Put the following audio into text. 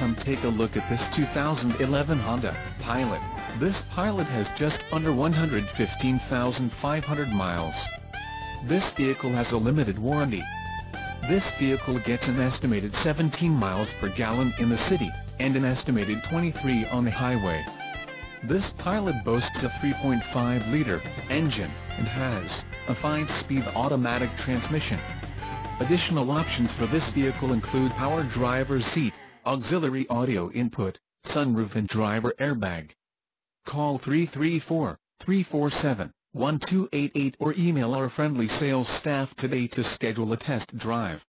come take a look at this 2011 Honda Pilot. This Pilot has just under 115,500 miles. This vehicle has a limited warranty. This vehicle gets an estimated 17 miles per gallon in the city, and an estimated 23 on the highway. This Pilot boasts a 3.5-liter engine, and has a 5-speed automatic transmission. Additional options for this vehicle include power driver's seat, auxiliary audio input, sunroof and driver airbag. Call 334-347-1288 or email our friendly sales staff today to schedule a test drive.